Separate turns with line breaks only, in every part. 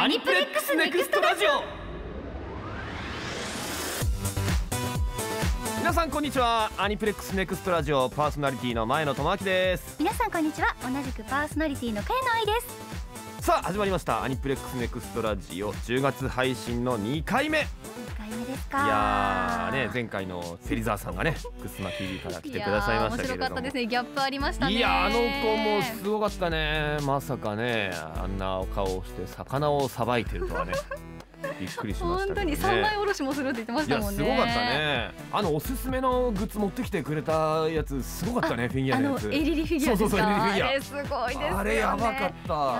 アニプレックスネクストラジオ。皆さんこんにちは。アニプレックスネクストラジオパーソナリティの前野智明です。
皆さんこんにちは。同じくパーソナリティの茅野愛です。
さあ始まりましたアニプレックスネクストラジオ10月配信の2回目。
2回目ですか。
いやーね、前回の芹沢さんがねくすま TV から来てくださいましたけれども、
面白かったですね。ギャップありましたね。
いやあの子もすごかったね。まさかねあんなお顔をして魚をさばいてるとはねびっくりしましたけどね。
本当に三枚おろしもするって言ってましたもんね。
いやすごかったね。おすすめのグッズ持ってきてくれたやつすごかったね。フィギュアのやつ。
エリリフィギュアですか。
そうエリリフィギュア。
あれすごいですよね。
あれやばかった。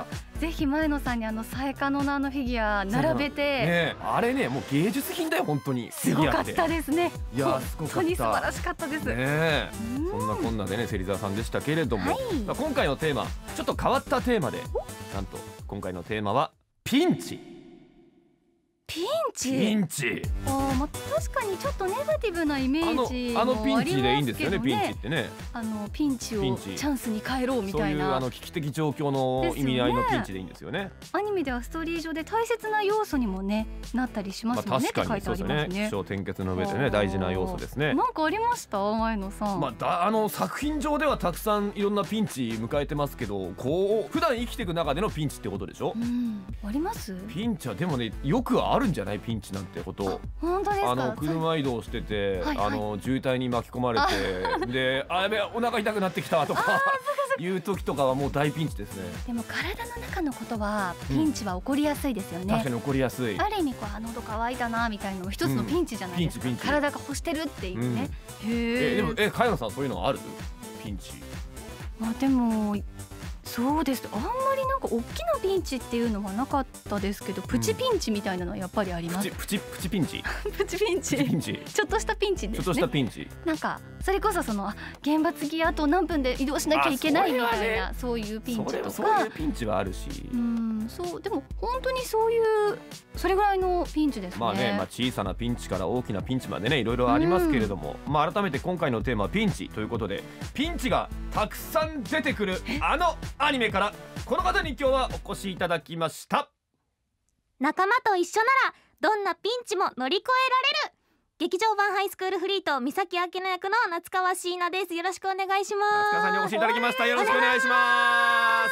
ぜひ前野さんにサエカノのフィギュア並べて、
ね、あれねもう芸術品だよ本当に。
すごかったですね。
いやすごかった。
本当に素晴らしかったです。
ね、そんなこんなでね芹沢さんでしたけれども、今回のテーマちょっと変わったテーマで、なんと今回のテーマはピンチ。
ピンチ。まあ、確かにちょっとネガティブなイメージもありますけどね。
ピンチでいいんですよね。ピンチってね。
ピンチをチャンスに変えろみたいな。
そういう危機的状況の意味合いのピンチでいいんですよね。
アニメではストーリー上で大切な要素にもねなったりしますもんね。
確かにそうですね。起承転結の上でね大事な要素ですね。
なんかありました前野さん。
まあ作品上ではたくさんいろんなピンチ迎えてますけど、こう普段生きていく中でのピンチってことでしょ。
あります？
ピンチはでもねよくあるんじゃないピンチなんてこと。
本当ですか？
車移動してて渋滞に巻き込まれてでやべお腹痛くなってきたとかいう時とかはもう大ピンチですね。
でも体の中のことはピンチは起こりやすいですよね。
確かに起こりやすい。
ある意味喉乾いたなみたいなの一つのピンチじゃないですか。体が欲してるっていうね。
でも茅野さんそういうのある？ピンチ。
まあでもそうです。あんまりなんか大きなピンチっていうのはなかったですけど、プチピンチみたいなのはやっぱりあります。
プチピンチ。
プチピンチ。ちょっとしたピンチですね。
ちょっとしたピンチ。
なんかそれこそ原発機あと何分で移動しなきゃいけないみたいなそういうピンチとか。
そういうピンチはあるし。
そうでも本当にそういうそれぐらいのピンチですね。
まあね、小さなピンチから大きなピンチまでねいろいろありますけれども、改めて今回のテーマはピンチということで、ピンチがたくさん出てくるアニメからこの方に今日はお越しいただきました。
仲間と一緒ならどんなピンチも乗り越えられる劇場版ハイスクールフリート三崎明乃役の夏川椎名です。よろしくお願いします。
夏川さんにお越しいただきました。よろしくお願いします。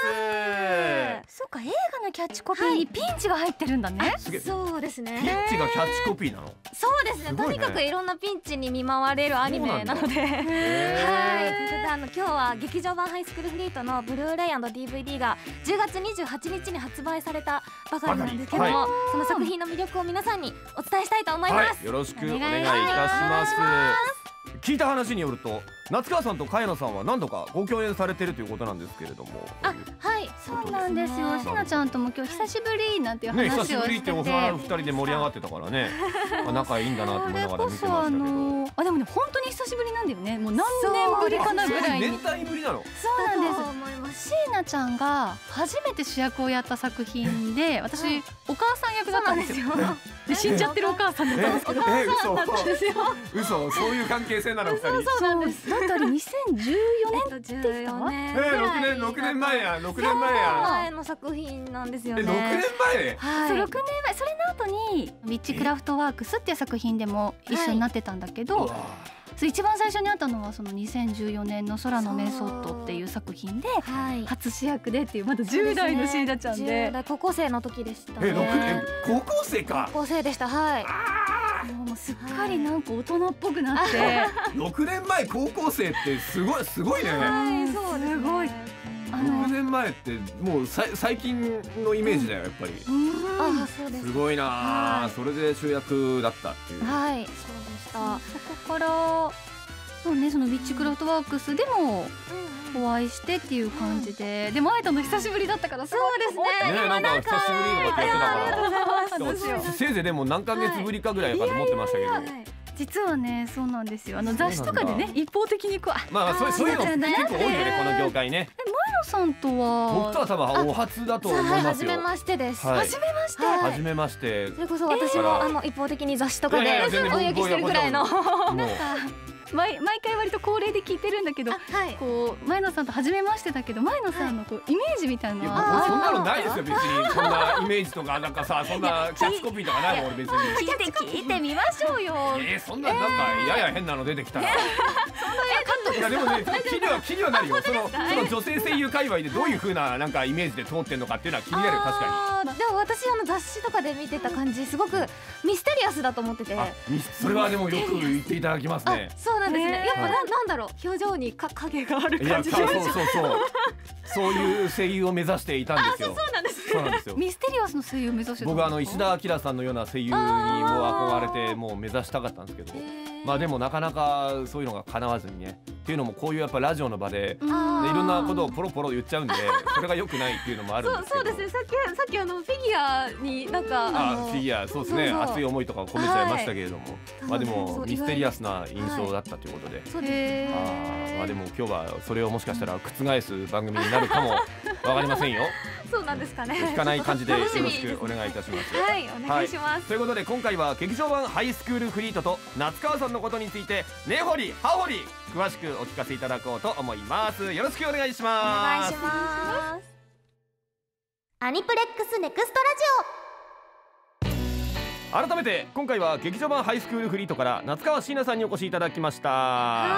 そうか、映画のキャッチコピーにピンチが入ってるんだね。
そうですね。
ピンチがキャッチコピーなの？
そうですね。とにかくいろんなピンチに見舞われるアニメなので、はい。今日は劇場版ハイスクールフリートのブルーレイ&DVD が10月28日に発売されたばかりなんですけども、その作品の魅力を皆さんにお伝えしたいと思います。
よろしくお願いいたします。聞いた話によると夏川さんと茅野さんは何度かご共演されてるということなんですけれども。
はい、そうなんですよ。しなちゃんとも今日久しぶりなんていう話をしてて、
久しぶりって幼い2人で盛り上がってたからね仲いいんだなと思いながら見てましたけど。
でもね本当に久しぶりなんだよね。もう何年ぶりかなぐらいに。
年単位ぶりなの？
そうなんです。しなちゃんが初めて主役をやった作品で、私お母さん役だったんですよ。で死んじゃってるお母さんだったんですけど、お母さんだったんですよ。
嘘、そういう関係性なの2人。
そうなんです。だってあれ2014年ですか
？6年前や。6年前
の作品なんですよね。
6年前？
そう6年前。それの後にウィッチクラフトワークスっていう作品でも一緒になってたんだけど、一番最初にあったのはその2014年の空のメソッドっていう作品で初主役でっていう、まだ10代のシーナちゃんで、
10代高校生の時でしたね。
6年高校生か。
高校生でした。はい。
もうすっかりなんか大人っぽくなって
6年前高校生ってすごいね。
はい、そうすごい。
6年前ってもう最近のイメージだよやっぱり。
そうです。
すごいな。それで主役だったっていう。
はい、そうでした。
そこからそうね、そのウィッチクラフトワークスでもお会いしてっていう感じで、でも会えたの久しぶりだったから。そうです
ね。なんか久しぶりとかって言ってたから、せいぜいでも何ヶ月ぶりかぐらいかと思ってましたけど。
実はね、そうなんですよ。雑誌とかでね一方的にこう、
まあそういうの結構多いよねこの業界ね。
前野さんとは
僕とは多分お初だと思いますよ。
初めましてです。
初めまして。
初めまして。
それこそ私も一方的に雑誌とかでお呼びしてるくらいの。
なんか毎回割と恒例で聞いてるんだけど、こう前野さんと初めましてだけど、前野さんのこうイメージみたいなのは
そんなのないですよ別に。そんなイメージとかなんかさ、そんなキャッチコピーとかないもん俺別に。
聞いてみましょうよ。
そんななんかやや変なの出てきたら。いやでもね、気にはなるよ。その女性声優界隈でどういう風ななんかイメージで通ってんのかっていうのは気になる。確かに。
でも私雑誌とかで見てた感じすごくミステリアスだと思ってて。
それはでもよく言っていただきますね。
そうなんですね。やっぱなんだろう、表情に影がある感じで。
そういう声優を目指していたんですよ。そうなんですよ。
ミステリアスの声優を目指してた。
僕石田明さんのような声優にも憧れてもう目指したかったんですけど、まあでもなかなかそういうのが叶わずにね。っていうのもこういうやっぱラジオの場でいろんなことをポロポロ言っちゃうんで、それが良くないっていうのもあるんですけど。
そうですね。さっきフィギュアになんか
フィギュア、そうですね、熱い思いとかを込めちゃいましたけれども、まあでもミステリアスな印象だったということで、まあでも今日はそれをもしかしたら覆す番組になるかもわかりませんよ。
そうなんですかね。
聞かない感じでよろしくお願いいたします。
はい、お願いします。
ということで今回は劇場版ハイスクールフリートと夏川さんのことについて根掘り葉掘り詳しくお聞かせいただこうと思います。よろしくお願いします。
お願いします。
アニプレックスネクストラジ
改めて今回は劇場版ハイスクールフリートから夏川椎名さんにお越しいただきました。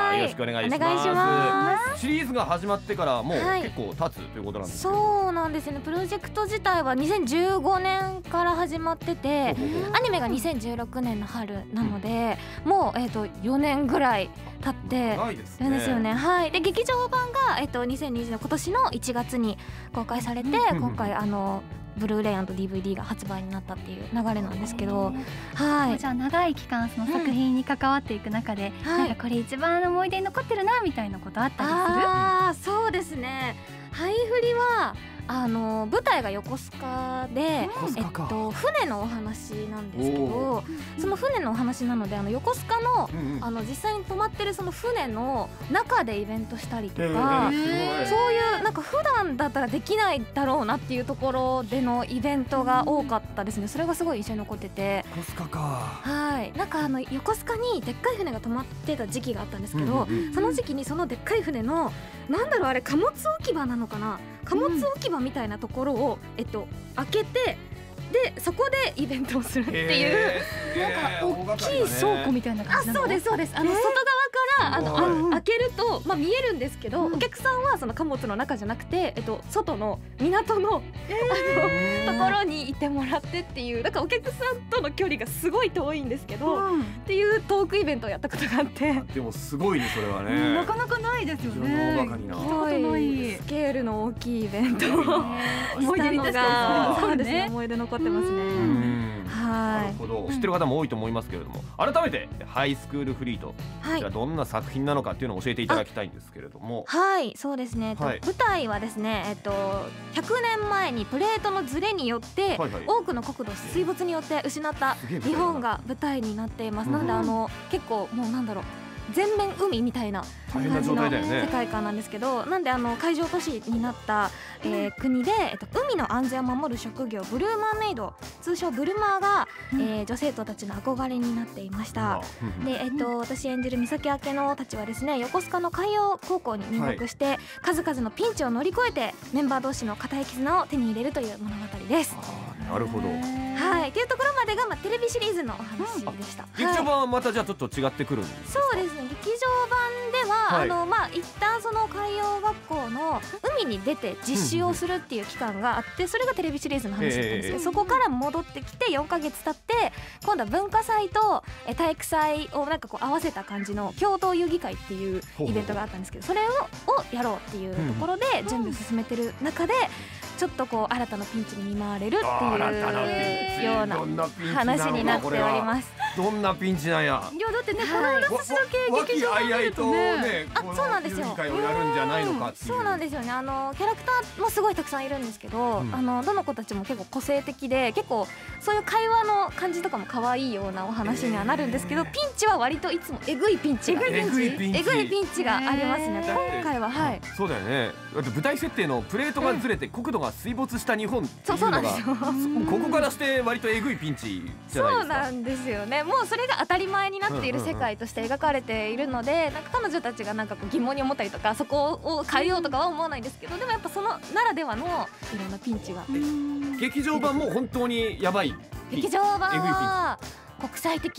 よろしくお願いします。シリーズが始まってからもう結構経つということなんですけど。
そうなんですね。プロジェクト自体は2015年から始まってて、アニメが2016年の春なので、もう4年ぐらい経ってるんですよね。はい。で劇場版が2020年今年の1月に公開されて、今回ブルーレイ&DVD が発売になったっていう流れなんですけど、はい。
じゃあ長い期間その作品に関わっていく中で、なんかこれ一番思い出に残ってるなみたいなことあったりする？
そうですね。ハイフリは舞台が横須賀で、船のお話なんですけど、その船のお話なので横須賀の、実際に泊まってるその船の中でイベントしたりとか、そういうなんか普段だったらできないだろうなっていうところでのイベントが多かったですね。それがすごい印象に残ってて、
横須賀か。
はい。なんか横須賀にでっかい船が止まってた時期があったんですけど、その時期にそのでっかい船のなんだろう、あれ貨物置き場なのかな、貨物置き場みたいなところを開けて、でそこでイベントをするっていう、
なんか大きい倉庫みたいな感じなの？
そうですそうです。外側から開けると見えるんですけど、お客さんはその貨物の中じゃなくて外の港のところにいてもらってっていう、だからお客さんとの距離がすごい遠いんですけど、っていうトークイベントをやったことがあって。
でもすごいねそれはね。
なかなかないですよね。
大掛かりな。
スケールの大きいイベントを思い出に確かにそうですね、思い出残ってますね。
なるほど。知ってる方も多いと思いますけれども、改めてハイスクールフリート、こちらどんな作品なのかっていうのを教えていただきたいんですけれども。
はい、そうですね。舞台はですね、100年前にプレートのズレによって多くの国土を水没によって失った日本が舞台になっています。なので結構もうなんだろう、全面海みたいな感じの世界観なんですけど、なんで海上都市になった、国で、海の安全を守る職業ブルーマーメイド、通称ブルマーが、女生徒たちの憧れになっていました。で、私演じる三崎明乃たちはですね、横須賀の海洋高校に入学して、数々のピンチを乗り越えてメンバー同士の固い絆を手に入れるという物語です。
なるほど。
はい、というところまでがテレビシリーズのお話でした。
劇場版はまたじゃあちょっと違ってくるんですか？
そうですね。劇場版では、一旦その海洋学校の海に出て実習をするっていう期間があって、それがテレビシリーズの話だったんですけど、そこから戻ってきて4ヶ月経って、今度は文化祭と体育祭をなんかこう合わせた感じの共同遊戯会っていうイベントがあったんですけど、それをやろうっていうところで準備を進めてる中で、ちょっとこう新たなピンチに見舞われるっていうような話になっております。
どんなピンチなんや。
いやだってね、このあらすじだけ劇場版で見るとね、
そうなんですよ。
会をやるんじゃないのかっていう。
そうなんですよね。キャラクターもすごいたくさんいるんですけど、どの子たちも結構個性的で、結構そういう会話の感じとかも可愛いようなお話にはなるんですけど、ピンチは割といつもえぐいピンチがありますね。今回ははい。
そうだよね。だって舞台設定のプレートがずれて国土が水没した日本っていうのが、ここからして割とえぐいピンチじゃないですか。
そうなんですよね。 もうそれが当たり前になっている世界として描かれているので、なんか彼女たちがなんかこう疑問に思ったりとかそこを変えようとかは思わないんですけど、でもやっぱそのならではのいろんなピンチが。
劇場版も本当にやばい。
劇場版は国際的。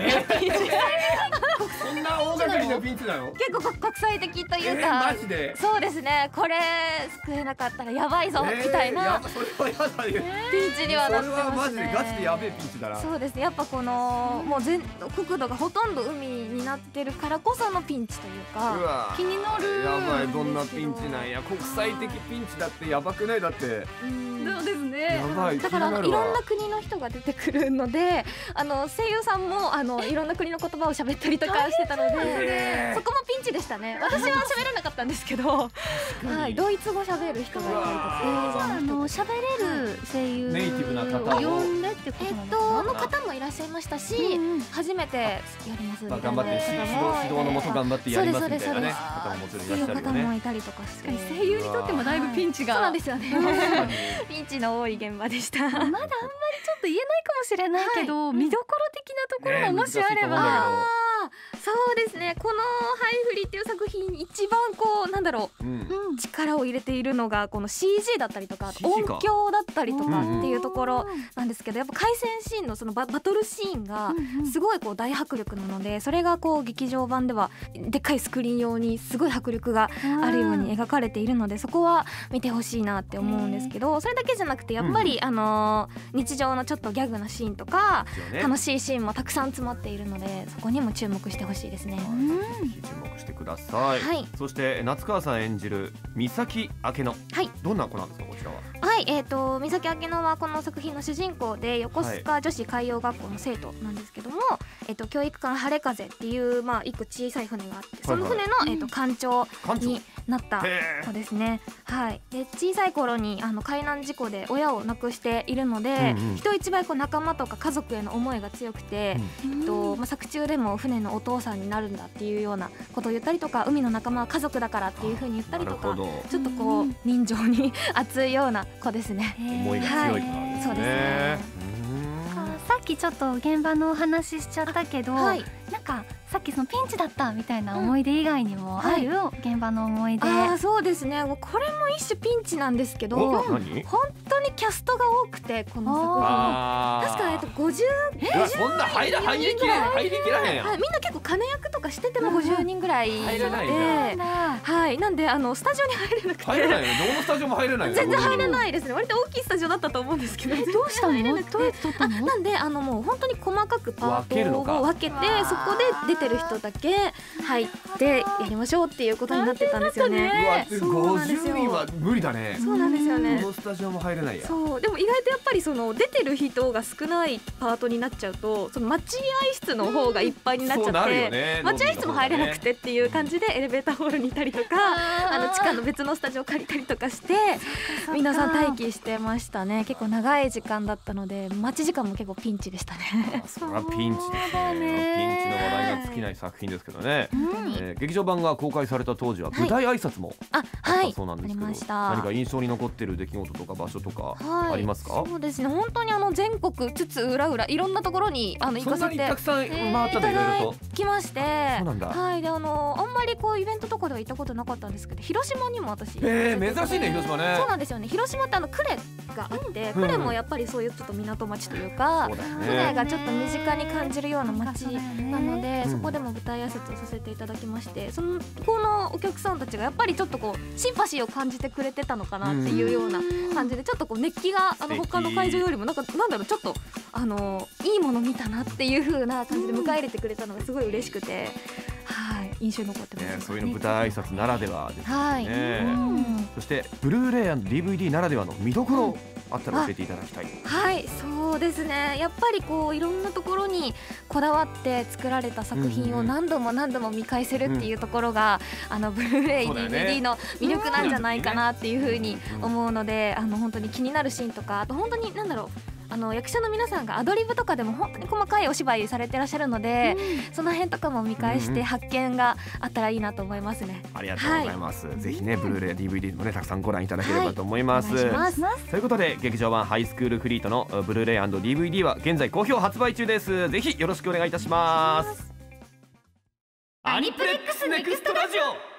そんな大掛かりなピンチなの？
結構国際的というか、
マジで？
そうですね、これ救えなかったらやばいぞみたいな
それはやだよ。
ピンチにはなってますね。
それはマジでガチでやべえピンチだな。
そうですね、やっぱこのもう国土がほとんど海になってるからこそのピンチというか、
気になる。
やばい、どんなピンチなんや。国際的ピンチだってやばくない？だって
そうですね。
やばい。
だからいろんな国の人が出てくるので、声優さんもいろんな国の言葉を喋ったりとかしてたので、そこもピンチでしたね。私は喋らなかったんですけど、はい、ドイツ語喋る人がいたりとか、
喋れる声優
ネイティブな方を
呼んでってことなのかな。
の方もいらっしゃいましたし、初めてやりますみたいな
頑張って指導のもと頑張ってやりますみたいなね方ももちろんいらっしゃるよ
方も
ね。
いたりとかして、
声優にとってもだいぶピンチが。
そうなんですよね。ピンチの多い現場でした。
まだあんまりちょっと言えないかもしれないけど、見どころ的なところがもしあれば。
そうですね、この「ハイフリ」っていう作品一番こうなんだろう、力を入れているのがこの CG だったりとか音響だったりとかっていうところなんですけど、やっぱ回戦シーンのそのバトルシーンがすごいこう大迫力なので、それがこう劇場版ではでっかいスクリーン用にすごい迫力があるように描かれているので、そこは見てほしいなって思うんですけど、それだけじゃなくてやっぱり日常のちょっとギャグなシーンとか楽しいシーンもたくさん詰まっているので、そこにも注目してほしいですね。
注目してください。そして夏川さん演じる三崎明乃、どんな子なんですかこちらは？
はい、三崎明乃はこの作品の主人公で、横須賀女子海洋学校の生徒なんですけども、教育艦晴れ風っていう一個小さい船があって、その船の艦長になった子ですね。はい。で小さい頃に海難事故で親を亡くしているので、人一倍こう仲間とか家族への思いが強くて、作中でも船のお父さんになるんだっていうようなことを言ったりとか、海の仲間は家族だからっていう風に言ったりとか、ちょっとこう人情に熱いような子ですね。
思いが強い子なんですね。
そうですね。
さっきちょっと現場のお話ししちゃったけど、なんかさっきそのピンチだったみたいな思い出以外にもあるよ、現場の思い出。
そうですね、これも一種ピンチなんですけど、本当にキャストが多くて、この作品確か50
そんな入りきらへんやん。
みんな結構金役とかしてても50人ぐらいで、なんでスタジオに入れなくて、
入れないよね。どのスタジオも入れないよ。
全然入れないですね。割と大きいスタジオだったと思うんですけど、
どうしたの？どうやって撮ったの？
なんでもう本当に細かくパートを分けて、そこで出てる人だけ入ってやりましょうっていうことになってたんですよね。
50人は無理だね。
そうなんですよね。
どのスタジオも入れないや。
そう、でも意外とやっぱりその出てる人が少ないパートになっちゃうと、その待合室の方がいっぱいになっちゃって、待合室も入れなくてっていう感じでエレベーターホールにいたりとか、地下の別のスタジオ借りたりとかして皆さん待機してましたね。結構長い時間だったので、待ち時間も結構ピンチでしたね。
それはピンチですね。ピンチの話題が尽きない作品ですけどね。劇場版が公開された当時は舞台挨拶もあったそうなんですけど、何か印象に残ってる出来事とか場所とかありますか？
そうですね、本当に全国津々浦々いろんなところに行かせて
そんなにたくさん回ったんだ、いろいろと
来まして。
そうなんだ。
はい。であんまりこうイベントとかでは行ったことなかったんですけど、広島にも私
珍しいね、広島ね。
そうなんですよね。広島って呉があって、呉もやっぱりそういうちょっと港町というか、呉がちょっと身近に感じるような町なので、そこでも舞台挨拶をさせていただきまして、そこのお客さんたちがやっぱりちょっとこうシンパシーを感じてくれてたのかなっていうような感じで、ちょっとこう熱気が他の会場よりもなんだろう、ちょっといいもの見たなっていう風な感じで迎え入れてくれたのがすごい嬉しくて、印象に残ってますね。
そういうの舞台挨拶ならではですね。そしてブルーレイ&DVD ならではの見どころあったら教えていただきたい。
はい、そうですね、やっぱりこういろんなところにこだわって作られた作品を何度も何度も見返せるっていうところが、ブルーレイ DVD の魅力なんじゃないかなっていうふうに思うので、本当に気になるシーンとか、あと本当に役者の皆さんがアドリブとかでも本当に細かいお芝居されてらっしゃるので、その辺とかも見返して発見があったらいいなと思いますね。
ありがとうございます。ぜひねブルーレイ DVD もねたくさんご覧いただければと思います。
お願いします。
ということで劇場版ハイスクールフリートのブルーレイ &DVD は現在好評発売中です。ぜひよろしくお願いいたします。アニプレックスネクストラジオ。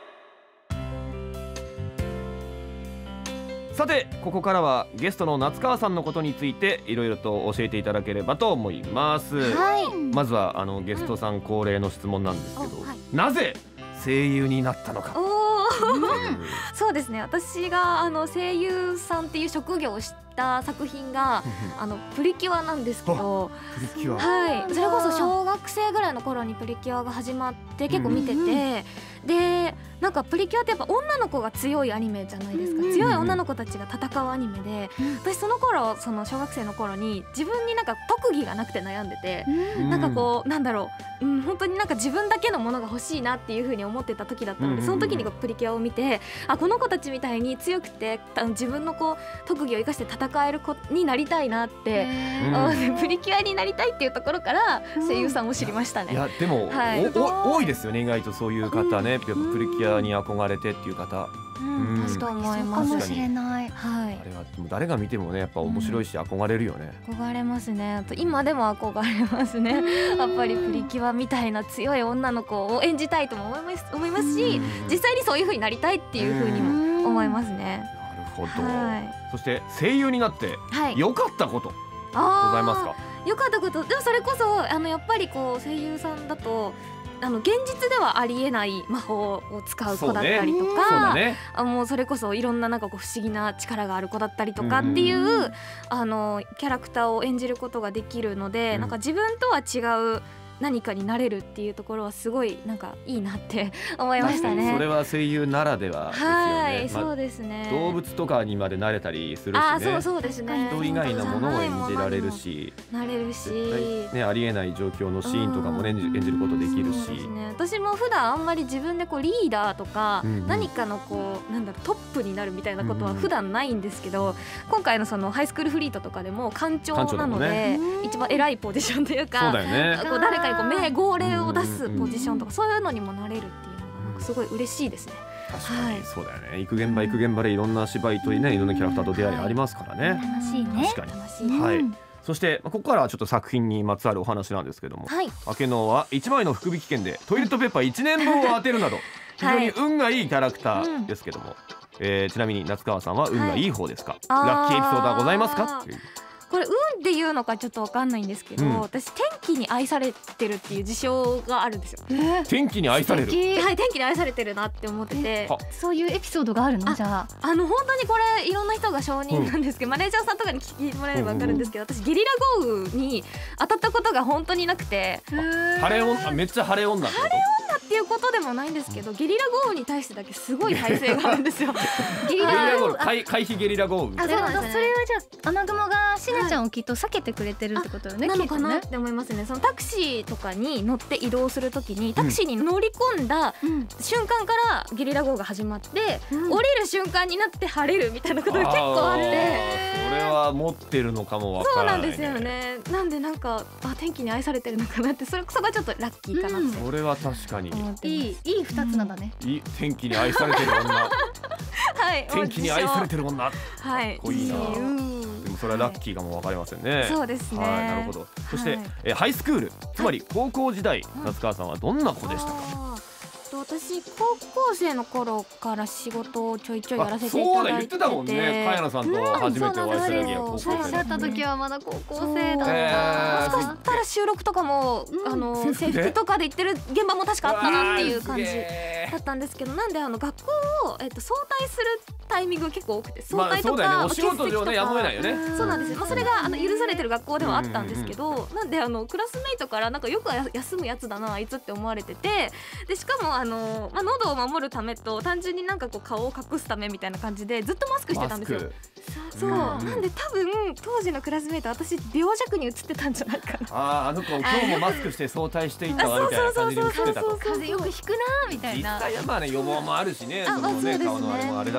さてここからはゲストの夏川さんのことについていろいろと教えていただければと思います。まずはゲストさん恒例の質問なんですけど、なぜ声優になったのか。
そうですね、私が声優さんっていう職業をした作品がプリキュアなんですけど、
プリキュア、
はい、それこそ小学生ぐらいの頃にプリキュアが始まって結構見てて、でなんかプリキュアってやっぱ女の子が強いアニメじゃないですか。強い女の子たちが戦うアニメで、私その頃その小学生の頃に自分になんか特技がなくて悩んでて、なんかこうなんだろう、本当になんか自分だけのものが欲しいなっていう風に思ってた時だったので、その時にプリキュアを見て、あ、この子たちみたいに強くて自分のこう特技を生かして戦える子になりたいなってプリキュアになりたいっていうところから声優さんを知りましたね。
いやでも、多いですよね意外とそういう方ね、やっぱプリキュアに憧れてっていう方。
確か思います。
かもしれない。
はい。
あれは誰が見てもねやっぱ面白いし憧れるよね。
憧れますね。あと今でも憧れますね。やっぱりプリキュアみたいな強い女の子を演じたいとも思いますし、実際にそういう風になりたいっていう風にも思いますね。
なるほど。そして声優になって良かったことございますか？
良かったこと、でもそれこそやっぱりこう声優さんだと現実ではありえない魔法を使う子だったりとか、もうそれこそいろんななんかこう不思議な力がある子だったりとかっていうキャラクターを演じることができるので、なんか自分とは違う何かになれるっていうところはすごいなんかいいなって思いましたね。
それは声優ならではですよね。
はい、そうですね。
動物とかにまでなれたりするしね。
そうですね。
人以外のものを演じられるし、
なれるし、
ね、ありえない状況のシーンとかもね演じることできるし。
そうですね。私も普段あんまり自分でこうリーダーとか何かのこうなんだろうトップになるみたいなことは普段ないんですけど、今回のそのハイスクールフリートとかでも艦長なので一番偉いポジションというか、
そうだよね。
こう誰かにこう命令を出すポジションとかそういうのにもなれるっていうのがすごい嬉しいですね。
確かにそうだよね。行く現場行く現場でいろんな芝居とねいろんなキャラクターと出会いありますからね。
楽しいね。
確かに。はい。そしてここからはちょっと作品にまつわるお話なんですけども、明けのは1枚の福引券でトイレットペーパー1年分を当てるなど非常に運がいいキャラクターですけども、ちなみに夏川さんは運がいい方ですか？ラッキーエピソードはございますか？
これ運っていうのかちょっと分かんないんですけど、私天気に愛されてるっていう事象があるんですよ。
天気に愛される。
はい、天気に愛されてるなって思ってて、
そういうエピソードがあるの？じゃあ
本当にこれいろんな人が承認なんですけど、マネージャーさんとかに聞いてもらえれば分かるんですけど、私ゲリラ豪雨に当たったことが本当になくて、
晴れ女、めっちゃ晴れ女ってこと？
晴れ女っていうことでもないんですけど、ゲリラ豪雨に対してだけすごい耐性があるんですよ。
ゲリラ豪雨、回避ゲリラ豪雨。
それはじゃあ雨雲がしねちゃんをきっと避けてくれてるってことよね。
なのかなって思いますね。そのタクシーとかに乗って移動するときにタクシーに乗り込んだ瞬間からゲリラ豪雨が始まって、降りる瞬間になって晴れるみたいなことが結構あって、
それは持ってるのかもわからないね。
そうなんですよね。なんでなんか天気に愛されてるのかなって、それがちょっとラッキーかなって。
それは確かに
いい2つなんだね。
いい天気に愛されてる女。
はい、
天気に愛されてる女。
はい、
かっこいいな。でもそれはラッキーかもわかりませんね。
そうですね。
はい、なるほど。そしてハイスクール、つまり高校時代、夏川さんはどんな子でしたか？
私高校生の頃から仕事をちょいちょいやらせていただいてて、
そうだ、言ってたもんね。茅野さんと初めてお会いした時は高校生。
最初会った時はまだ高校生だった。
もしかしたら収録とかも制服とかで行ってる現場も確かあったなっていう感じだったんですけど、なんで学校を早退するタイミングが結構多くて、早退とか
お仕事上ねやむを得ないよね。
そうなんですよ。それが許されてる学校ではあったんですけど、なんでクラスメイトからなんかよく休むやつだなあいつって思われてて、でしかも喉を守るためと単純になんかこう顔を隠すためみたいな感じでずっとマスクしてたんですよ。そう、なんで多分当時のクラスメイト私病弱に映ってたんじゃないかな。
あの子今日もマスクして早退していったわみたいな感じで映ってたと。
風邪よくひくなみたいな。
実際はまあね予防もあるしね、そのね顔のあれもあれだし。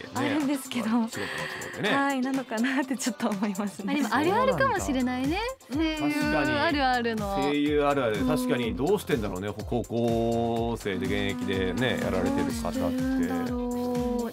あるんですけど、
仕事の都合でね。
はい、なのかなってちょっと思いますね。
でもあるあるかもしれないね。声優
確かに
あるあるの。
声優あるある、確かにどうしてんだろうね、高校生で現役でねやられてる方って。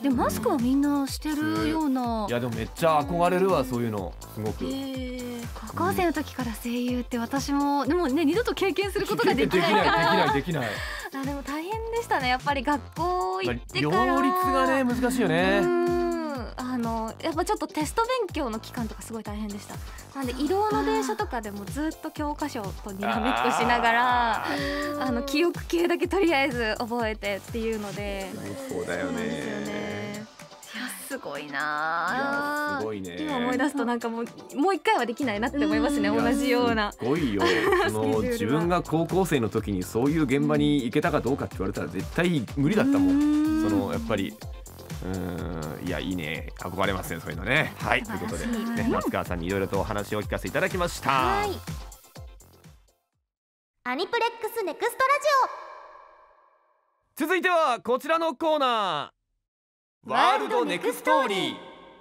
でもマスクはみんなしてるような。
いやでもめっちゃ憧れるわ、そういうのすごく。
高校生の時から声優って私もでもね、二度と経験することができないから
できない。
あ、でも大変でしたね、やっぱり学校行ってから。
両立がね難しいよね。
やっぱちょっとテスト勉強の期間とかすごい大変でした。なんで移動の電車とかでもずっと教科書とにらめっこしながら記憶系だけとりあえず覚えてっていうので。
そうだよね。
すごいな。
すごいね。
今思い出すとなんかもう一回はできないなって思いますね、同じような。
すごいよ。自分が高校生の時にそういう現場に行けたかどうかって言われたら絶対無理だったもん。やっぱりいやいいね、憧れますね、そういうのね。はい、ということで、ね、松川さんにいろいろとお話をお聞かせいただきました。
はい、アニプレックスネクストラ
続いてはこちらのコーナー、ワールドネクストーリー。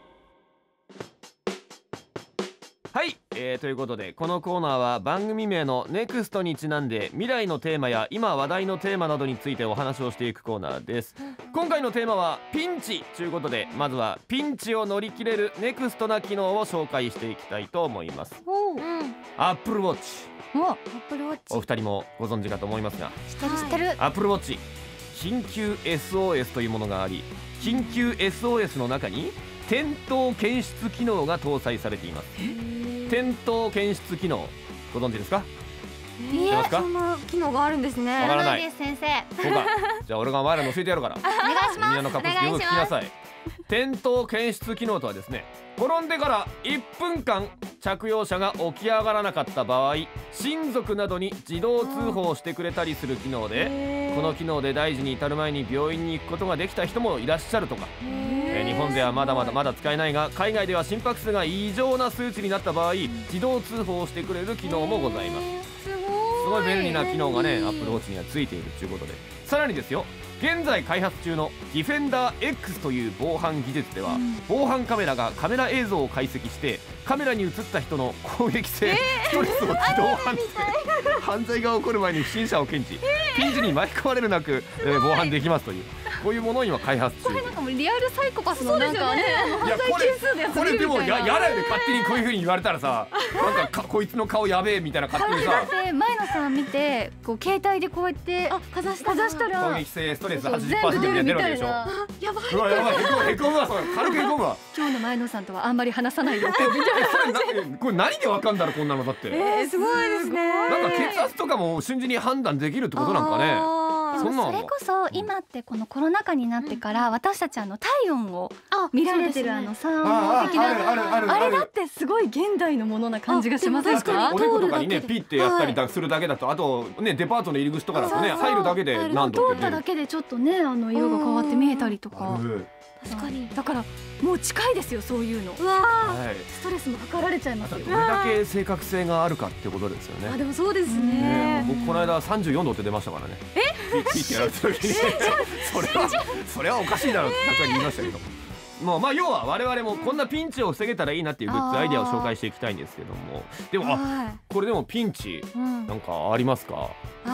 はい、ということでこのコーナーは番組名の NEXT にちなんで未来のテーマや今話題のテーマなどについてお話をしていくコーナーです。今回のテーマはピンチということで、まずはピンチを乗り切れる NEXT な機能を紹介していきたいと思います。Apple Watch、お二人もご存知かと思いますが、
知ってる。
Apple Watch 緊急 SOS というものがあり、緊急 SOS の中に転倒検出機能が搭載されています。転倒検出機能ご存知ですか？
そんな機能があるんですね。
わからない
です先生。
そうか。じゃあ俺がお前らに教えてやるから。
お願いします。
みんなのカップスよく聞きなさい。転倒検出機能とはですね、転んでから1分間着用者が起き上がらなかった場合、親族などに自動通報してくれたりする機能で、この機能で大事に至る前に病院に行くことができた人もいらっしゃるとか。日本ではまだ使えないが、海外では心拍数が異常な数値になった場合自動通報してくれる機能もございます。すごい便利な機能がね Apple Watch にはついているということで、さらにですよ、現在開発中の Defender X という防犯技術では、防犯カメラがカメラ映像を解析してカメラに映った人の攻撃性、ストレスを自動判定、犯罪が起こる前に不審者を検知、ピンチに巻き込まれるなく防犯できますという、こういうものを今開発中。
これなんかもうリアルサイコパスのなんかね、犯罪係数のやつ見るみたいな。
これでもやだよね、勝手にこういう風に言われたらさ、なんかこいつの顔やべえみたいな勝手にさ。
だって前野さん見てこう携帯でこうやってかざしたら
攻撃性ストレス 80%
全部出るみたいな。
やばい。
うわやばい、へこむわ、それ軽くへこむわ。
今日の前野さんとはあんまり話さないよってみたいな。
これ何でわかんだろう、こんなのだって。
すごいですね。
なんか血圧とかも瞬時に判断できるってことなんかね。そ
れこそ今ってこのコロナ禍になってから私たち体温を見られてるサーモ的なあれだってすごい現代のものな感じがしませんか？
おでことかにねピッてやったりするだけだと、あとねデパートの入り口とかだとね入るだけで何度って
通っただけでちょっとね色が変わって見えたりとか。
確かに。
だからもう近いですよ、そういうの。ストレスも測られちゃいますよ。
どれだけ正確性があるかってことですよね。
でもそうですね。
僕この間34度って出ましたからね。ピッてやるときにそれはおかしいだろうって確かに言いましたけど。まあ要は我々もこんなピンチを防げたらいいなっていうグッズアイデアを紹介していきたいんですけども、でもこれでもピンチなんかありますか？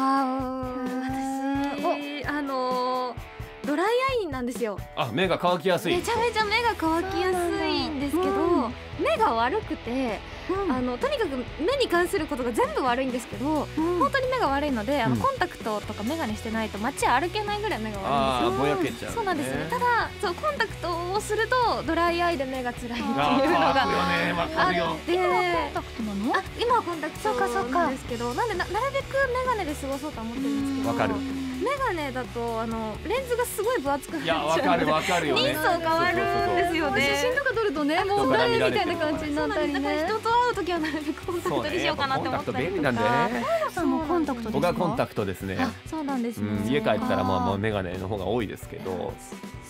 私ドライアイなんですよ。
目が乾きやすい。
めちゃめちゃ目が乾きやすいんですけど、目が悪くて、とにかく目に関することが全部悪いんですけど、本当に目が悪いのでコンタクトとか眼鏡してないと街歩けないぐらい目が悪いんですよ。
ぼやけちゃう。
そうなんですね。ただコンタクトをするとドライアイで目が辛いっていうのがあって、
今コンタクトなの？
今はコンタクトなんですけど、なんでなるべく眼鏡で過ごそうと思ってるんですけど、
わかる。
メガネだとレンズがすごい分厚くなっちゃう。
わかるよね。
人相変わるんですよね。
写真とか撮るとね、もう誰みたいな感じになったりね。
だから人と会うときはなるべくコンタクトにしようかなって思ったりとか。
さんもコンタクトですか？
僕はコンタクトですね。
そうなんですね。
家帰ったらまあメガネの方が多いですけど。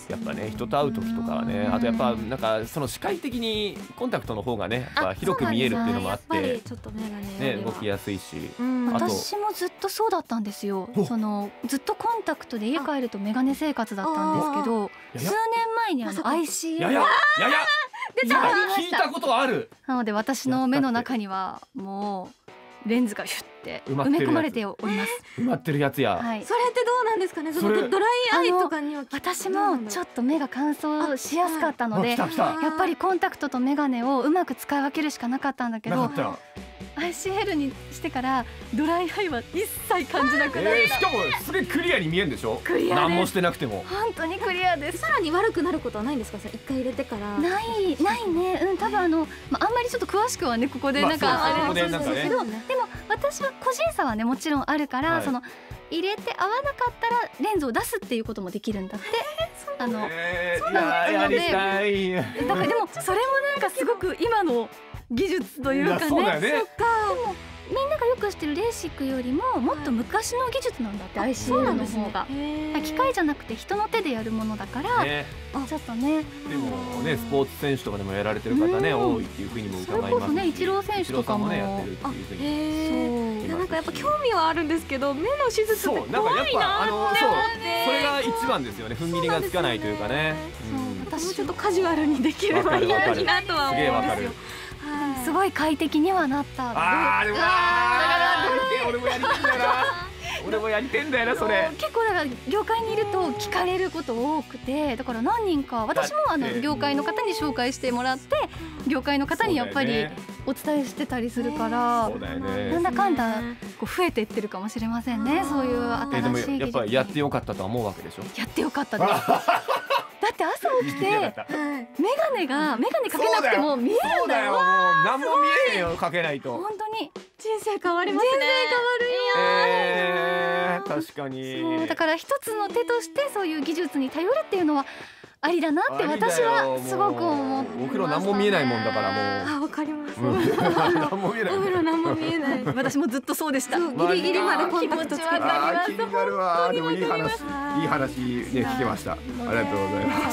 やっぱね人と会う時とかはね、あとやっぱなんかその視界的にコンタクトの方がねやっぱ広く見えるっていうのもあって
ちょっとメガ
ね動きやすいし、あと
私もずっとそうだったんですよ。ずっとコンタクトで家帰るとメガネ生活だったんですけど、数年前にICL
やや聞いたことある。
なので私の目の中にはもうレンズがシュッて埋め込まれております。
埋まってるやつや。
はい、
それってどうなんですかね。そのドライアイとかには
私もちょっと目が乾燥しやすかったので、やっ
来た
ぱりコンタクトとメガネをうまく使い分けるしかなかったんだけど、ICL にしてからドライアイは一切感じなくなった。
しかもすげえクリアに見えるんでしょ。
クリアです。
何もしてなくても
本当にクリアです。
さらに悪くなることはないんですか。一回入れてから
ないね。多分あんまりちょっと詳しくはねここでなんかあれなんですけど、でも私は個人差はねもちろんあるから、その入れて合わなかったらレンズを出すっていうこともできるんだって。そうなので、だからでもそれもなんかすごく今の技術というかね。
そうだよね。
みんながよく知ってるレーシックよりももっと昔の技術なんだって、ICL の方が。機械じゃなくて人の手でやるものだから、ちょっとね。
でもねスポーツ選手とかでもやられてる方ね多いっていうふうにも伺いますし、それこそ
ねイチロー選手とかも
やってるっていうふうに。
なんかやっぱ興味はあるんですけど、目の手術って怖いなって思って。
それが一番ですよね。踏ん切りがつかないというかね。
私ちょっとカジュアルにできればいいなとは思うんですよ。
すごい快適にはなった。
でも俺もやりたいんだよな。俺もやりてんだよなそれ。
結構だから業界にいると聞かれること多くて、だから何人か私も業界の方に紹介してもらって業界の方にやっぱりお伝えしてたりするから、なんだかんだ増えていってるかもしれませんね。そういう新しい技術。
でもやっぱりやってよかったとは思うわけでしょ。
やってよかったです。だって朝起きてメガネかけなくても見えるんだよ。
もう何も見えへんよかけないと。
本当に
人生変わりますね。
人生
変わるよ。確かに。
そうだから一つの手としてそういう技術に頼るっていうのはありだなって私はすごく思って。
お風呂何も見えないもんだからもう。
わかります。
何も見えない。
お風呂何も見えない。
私もずっとそうでした。
ギリギリまでコンタクトつけて。
気になるわ。でもいい話ね聞けました。ありがとうございます。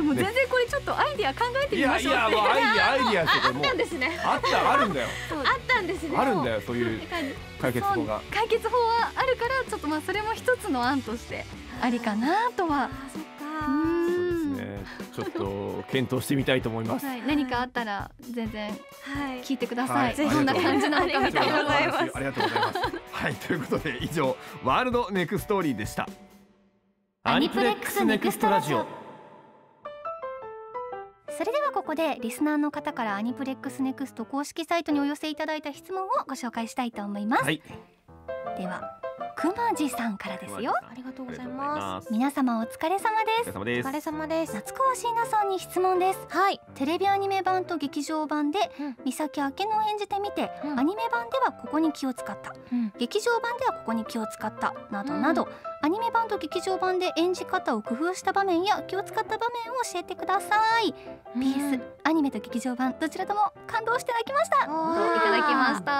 もう全然これちょっとアイディア考えてみましょう。
いやもうアイディアしても
あったんですね。
あるんだよ。
あったんですね。
あるんだよそういう解決法が。
解決法はあるからちょっとそれも一つの案としてありかなとは。
ちょっと検討してみたいと思います。
何かあったら全然聞いてください。
ど
んな感じなのかみたいな。
ありがとうございます。はい、ということで以上ワールドネクストーリーでした。
アニプレックスネクストラジオ。
それではここでリスナーの方からアニプレックスネクスト公式サイトにお寄せいただいた質問をご紹介したいと思います。ではくまじさんからですよ。
ありがとうございます。
皆様お疲れ様です。
お疲れ様です。
夏川椎名さんに質問です。
はい。
テレビアニメ版と劇場版で三崎明乃を演じてみて、アニメ版ではここに気を使った、劇場版ではここに気を使ったなどなど、アニメ版と劇場版で演じ方を工夫した場面や気を使った場面を教えてください。PS アニメと劇場版どちらとも感動して泣きましたといただきました。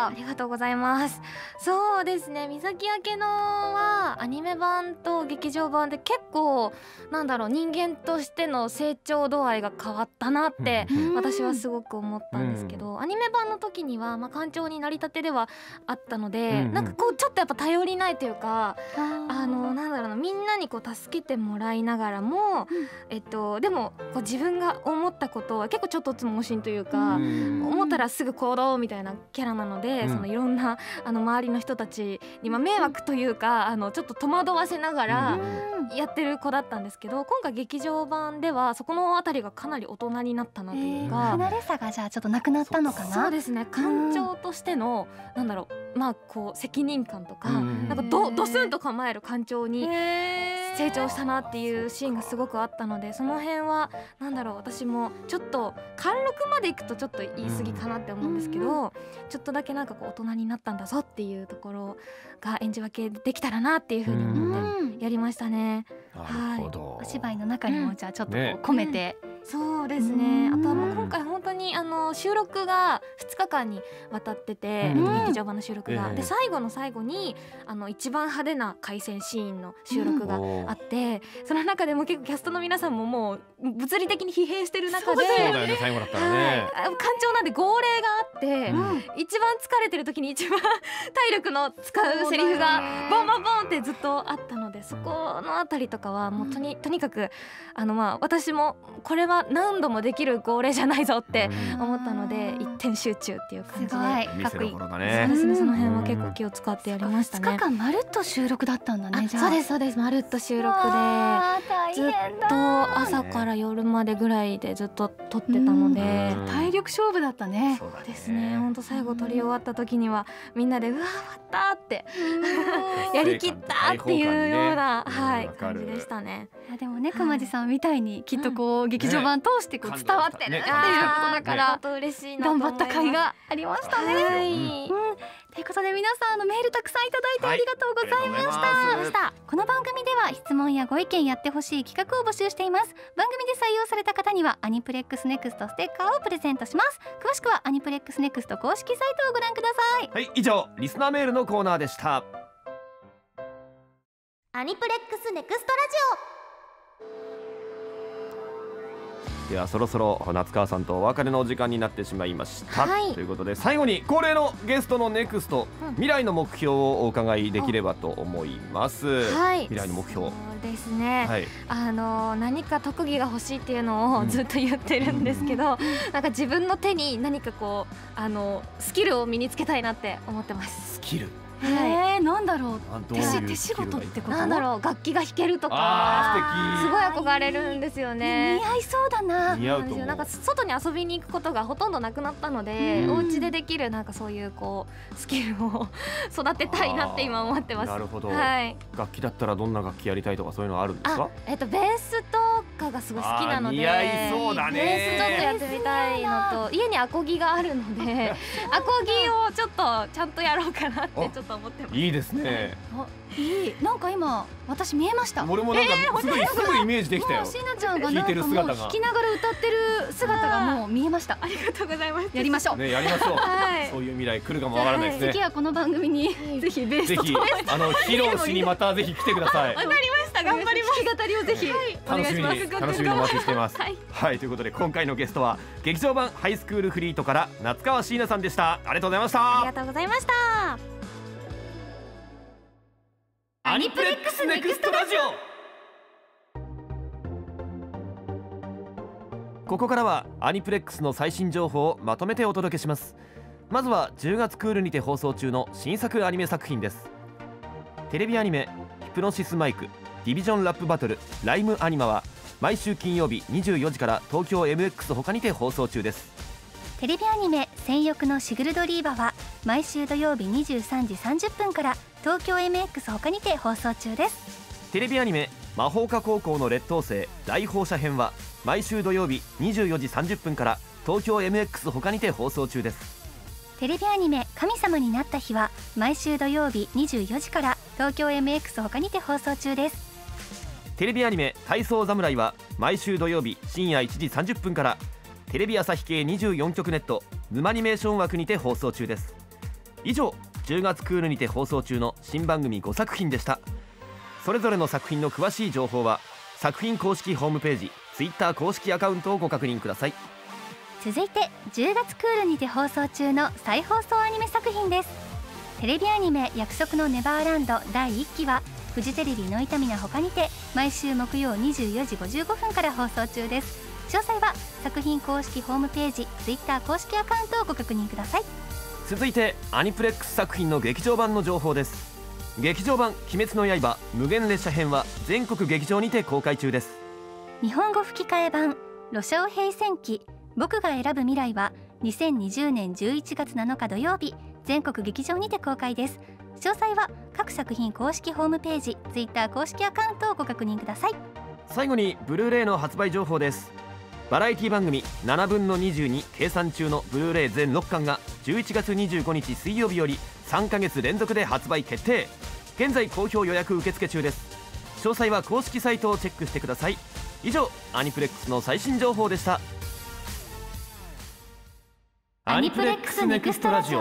ありがとうございます。そうですね、三崎明乃はアニメ版と劇場版で結構人間としての成長度合いが変わったなって私はすごく思ったんですけど、アニメ版の時には艦長になりたてではあったので、ちょっとやっぱ頼りないというか、みんなに助けてもらいながらも、でも自分が思ったことは結構ちょっとつ盲信というか、思ったらすぐ行動みたいなキャラなので、いろんな周りの人たちに迷惑というかちょっと戸惑わせながらやってる子だったんですけど、今回劇場版ではそこのあたりがかなり大人になったなというか、
離れさがじゃあちょっとなくなったのかな。
そうですね、艦長としての責任感とか、ドスンと構える艦長に成長したなっていうシーンがすごくあったので、その辺は私もちょっと貫禄までいくとちょっと言い過ぎかなって思うんですけど、ちょっとだけ大人になったんだぞっていうところが演じ分けできたらなっていうふうに思ってやりましたね。
なるほど。
お芝居の中にもじゃあちょっと込めて
そうですね。あとはもう今回本当に収録が2日間にわたってて、劇場版の収録が、で最後の最後に一番派手な回戦シーンの収録があって、その中でも結構キャストの皆さんももう物理的に疲弊してる中で、
そうだよね、最後だったらね、
感情なんで号令があって、一番疲れてる時に一番体力の使うセリフがボンボンボンってずっとあったので、そこのあたりとかはもうとにかく私もこれは何度もできる号令じゃないぞって思ったので、一点集中っていう感じで、
すごいかっこいい。
そうですね、その辺は結構気を使ってやりましたね。
2日間まるっと収録だったんだね。じゃあ
そうですそうです、まるっと収録でずっと朝から夜までぐらいでずっと撮ってたので、
体力勝負だったね。
そうですね。本当最後撮り終わった時にはみんなでうわー終わったってやりきったっていうような感じでしたね。
いやでもね、熊地さんみたいにきっとこう劇場版通してこう伝わってるっていうことだから
本当嬉しいなと思います。
頑張った甲斐がありましたね。ということで皆さんメールたくさんいただいてありがとうございました。この番組では質問やご意見やってほしい企画を募集しています。番組で採用された方にはアニプレックスネクストステッカーをプレゼントします。詳しくはアニプレックスネクスト公式サイトをご覧ください。
はい、以上リスナーメールのコーナーでした。
アニプレックスネクストラ
ではそろそろ夏川さんとお別れのお時間になってしまいました、ということで最後に恒例のゲストのネクスト、未来の目標をお伺いできればと思います。未来の目標
ですね、何か特技が欲しいっていうのをずっと言ってるんですけど、なんか自分の手に何かこうスキルを身につけたいなって思ってます。
スキル、
なんだろう、手仕事ってこと？
なんだろう、楽器が弾けるとか、すごい憧れるんですよね。
似合いそうだな。
似合うと思う。
なんか外に遊びに行くことがほとんどなくなったので、お家でできるなんかそういうこうスキルを育てたいなって今思ってます。
なるほど。楽器だったらどんな楽器やりたいとかそういうのあるんですか？
ベースとかがすごい好きなので、
似合いそうだね。
ベースちょっとやってみたいのと、家にアコギがあるのでアコギをちょっとちゃんとやろうかなってちょっと思ってます。
いいですね。
いい、なんか今私見えました。
俺もなんかすぐイメージできたよ。
しなちゃんがなんかもう弾きながら歌ってる姿がもう見えました。
ありがとうございます。
やりましょう
ね、やりましょう。そういう未来来るかもわからないですね。
次はこの番組にぜひベースと
披露しにまたぜひ来てください。
わかりました、頑張ります。
弾き語りをぜひお願いします。
楽しみにお待ちしています。はい、ということで今回のゲストは劇場版ハイスクールフリートから夏川椎名さんでした。ありがとうございました。
ありがとうございました。
アニプレックスネクストラジオ。ここからはアニプレックスの最新情報をまとめてお届けします。まずは10月クールにて放送中の新作アニメ作品です。テレビアニメヒプノシスマイク、ディビジョンラップバトル、ライムアニマは毎週金曜日24時から東京 MX 他にて放送中です。
テレビアニメ戦翼のシグルドリーバは毎週土曜日23時30分から東京 MX 他にて放送中です。
テレビアニメ魔法科高校の劣等生大放射編は毎週土曜日24時30分から東京 MX 他にて放送中です。
テレビアニメ神様になった日は毎週土曜日24時から東京 MX 他にて放送中です。
テレビアニメ体操侍は毎週土曜日深夜1時30分からテレビ朝日系24局ネット沼アニメーション枠にて放送中です。以上10月クールにて放送中の新番組5作品でした。それぞれの作品の詳しい情報は作品公式ホームページ Twitter 公式アカウントをご確認ください。
続いて10月クールにて放送中の再放送アニメ作品です。テレビアニメ約束のネバーランド第1期はフジテレビの痛みな他にて毎週木曜24時55分から放送中です。詳細は作品公式ホームページ Twitter 公式アカウントをご確認ください。
続いてアニプレックス作品の劇場版の情報です。劇場版鬼滅の刃無限列車編は全国劇場にて公開中です。
日本語吹き替え版ロシアオ平戦記僕が選ぶ未来は2020年11月7日土曜日全国劇場にて公開です。詳細は各作品公式ホームページ Twitter 公式アカウントをご確認ください。
最後にブルーレイの発売情報です。バラエティ番組7分の22計算中のブルーレイ全6巻が11月25日水曜日より3ヶ月連続で発売決定。現在好評予約受付中です。詳細は公式サイトをチェックしてください。 以上アニプレックスの最新情報でした。アニプレックスネクストラジオ。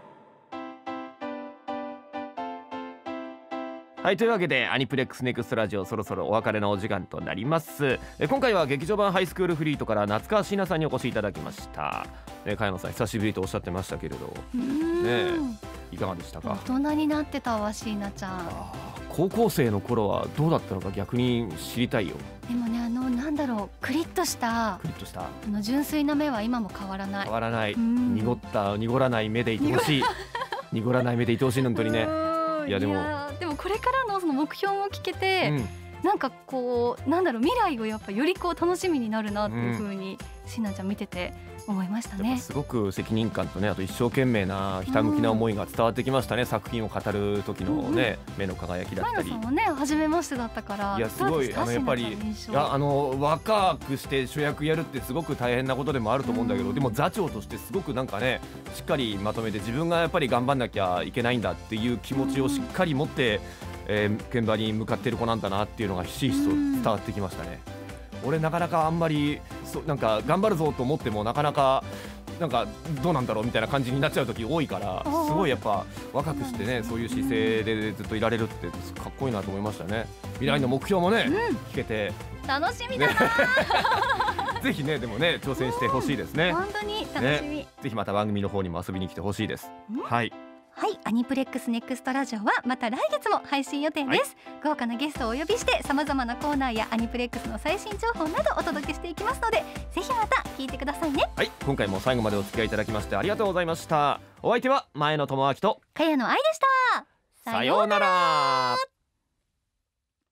はい、というわけでアニプレックスネクストラジオ、そろそろお別れのお時間となります。今回は劇場版ハイスクールフリートから夏川椎名さんにお越しいただきました。茅野さん久しぶりとおっしゃってましたけれどいかがでしたか？
大人になってたわ、椎名ちゃん。
高校生の頃はどうだったのか逆に知りたいよ。
でもね、なんだろう、クリッとした純粋な目は今も変わらない。
変わらない。濁らない目でいてほしい。濁らない目でいてほしい、本当にね。いやでも
これからのその目標も聞けて、なんかこうなんだろう、未来をやっぱよりこう楽しみになるなっていう風に椎名ちゃん見てて思いましたね。
すごく責任感とね、あと一生懸命なひたむきな思いが伝わってきましたね。作品を語る時のね、目の輝きだったり。
前野さんはね初めましてだったから。
いやすごいやっぱり若くして主役やるってすごく大変なことでもあると思うんだけど、でも座長としてすごくなんかねしっかりまとめて、自分がやっぱり頑張んなきゃいけないんだっていう気持ちをしっかり持って現場に向かっている子なんだなっていうのがひしひしと伝わってきましたね。俺なかなかあんまりなんか頑張るぞと思ってもなかなかなんかどうなんだろうみたいな感じになっちゃう時多いから、すごいやっぱ若くしてねそういう姿勢でずっといられるってかっこいいなと思いましたね。未来の目標もね聞けて
楽しみだな。
ぜひねでもね挑戦してほしいですね。
本当に楽しみ。
ぜひまた番組の方にも遊びに来てほしいです。はい
はい、アニプレックスネクストラジオはまた来月も配信予定です。豪華なゲストをお呼びして様々なコーナーやアニプレックスの最新情報などお届けしていきますので、ぜひまた聞いてくださいね。
はい、今回も最後までお付き合いいただきましてありがとうございました。お相手は前野智明と
茅野愛でした。
さようなら。